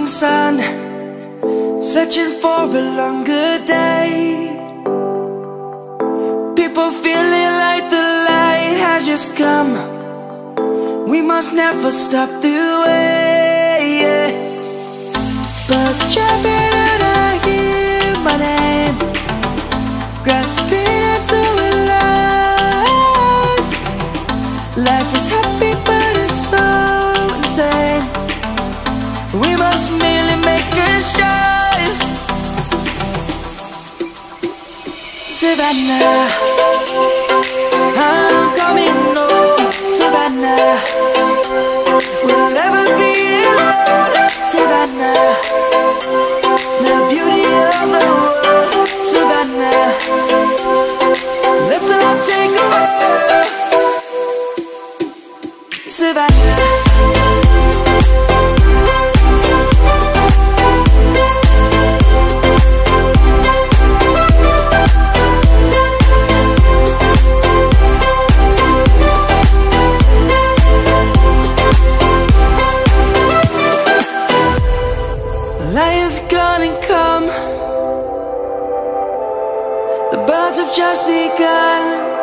sun, searching for a longer day. People feeling like the light has just come. We must never stop the way. Birds jumping and I hear my name, grasping into a life. Life is happy but it's so insane. We must merely make a start. Savannah, I'm coming home. Savannah, we'll never be alone. Savannah, the beauty of the world. Savannah, let's all take a walk. Savannah, light is gonna come. The birds have just begun.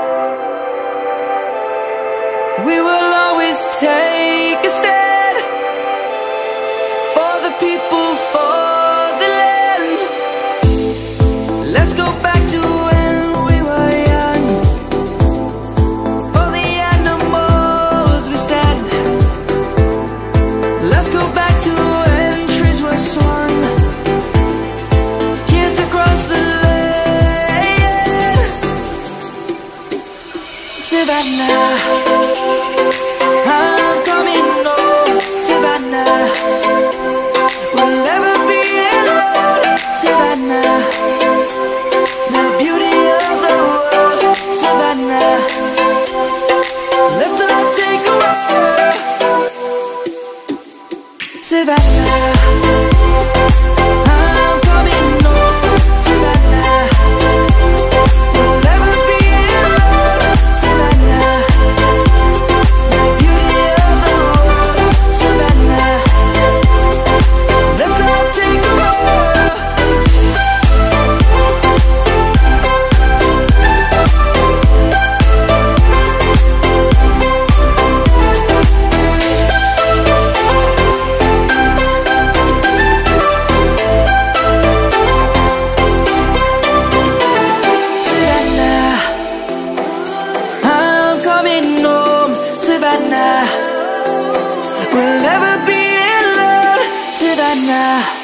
We will always take a stand for the people, for the land. Let's go back to when we were young. For the animals we stand. Let's go back to when trees were swung, kids across the land. Savannah, I'm coming home. Savannah, we'll never be alone. Savannah, the beauty of the world. Savannah, let's all take a walk. Savannah, I'm coming home. Savannah, we'll never be alone. Savannah, the beauty of the world. Savannah, let's all take a walk. Savannah, we'll never be alone. Savannah.